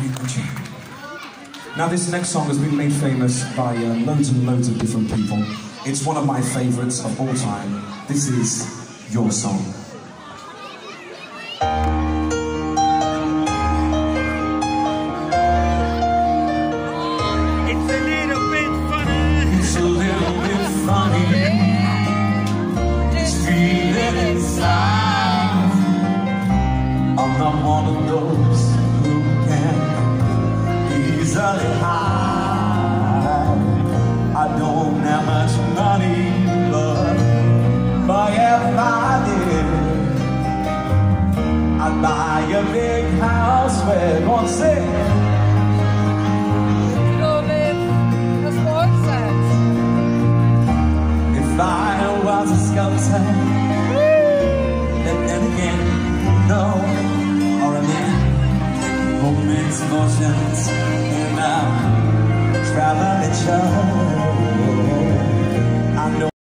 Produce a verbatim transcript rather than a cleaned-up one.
Now this next song has been made famous by uh, loads and loads of different people. It's one of my favourites of all time. This is Your Song. It's a little bit funny. It's a little bit funny. This feeling inside. I'm not one of those who can easily hide. I don't have much money, but if I did, I'd buy a big house where one say if I was a sculptor, then, then again, no, or a man who makes motions in a traveling show. I know